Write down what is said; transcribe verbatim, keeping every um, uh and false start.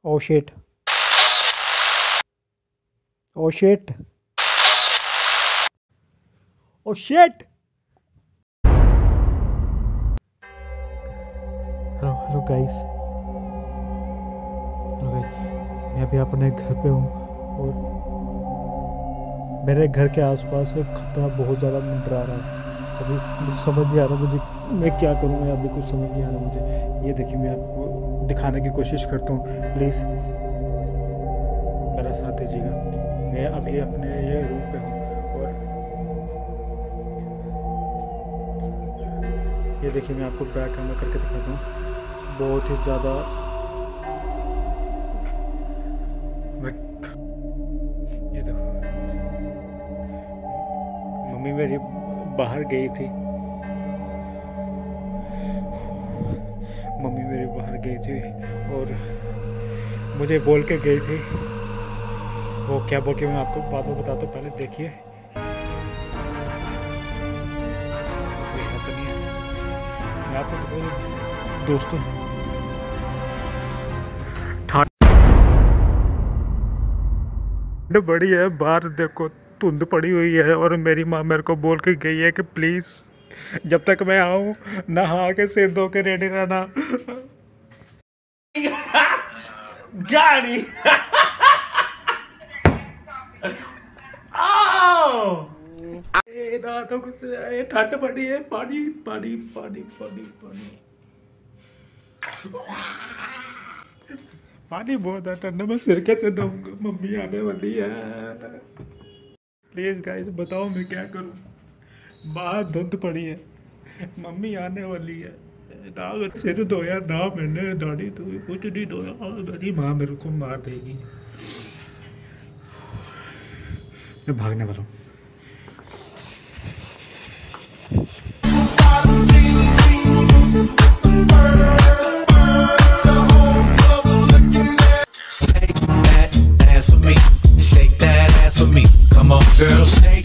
Oh shit. Oh shit. Oh shit. Hello hello guys. Hello guys, मैं अभी अपने घर पे हूँ और मेरे घर के आसपास खतरा बहुत ज़्यादा मंडरा रहा है। अभी मुझे समझ नहीं आ रहा मुझे मैं क्या करूँ। मैं अभी कुछ समझ नहीं आ रहा मुझे। ये देखिए, मैं आपको दिखाने की कोशिश करता हूँ, प्लीज़ मेरा साथ दीजिएगा। मैं अभी अपने ये रूम पे हूँ और ये देखिए, मैं आपको बैक कैमरा करके दिखाता हूँ। बहुत ही ज़्यादा ये देखो, मम्मी मेरी बाहर गई थी मम्मी मेरी बाहर गई थी और मुझे बोल के गई थी। वो क्या बोल के मैं आपको बाद में बताता हूँ, पहले देखिए। कोई हाथ नहीं है, मैं आपको तो बोलूं, दोस्तों ठंड बड़ी है, बाहर देखो धुंध पड़ी हुई है और मेरी माँ मेरे को बोल के गई है कि प्लीज जब तक मैं आऊं नहा के सिर धो के रेडी रहना। गाड़ी दांतों को ठंड पड़ी है। पानी पानी पानी पानी पानी पानी बहुत है ठंड में, सिर कैसे धोऊंगा। मम्मी आने वाली है, प्लीज गाइस बताओ मैं क्या करूं। बाहर धुंध पड़ी है, मम्मी आने वाली है। ना सिर धोया ना मैंने दाढ़ी धोई, कुछ नहीं धोया। मेरी माँ मेरे को मार देगी। मैं भागने वाला हूँ। Shake that ass for me, shake that ass for me. Come on, girl, shake.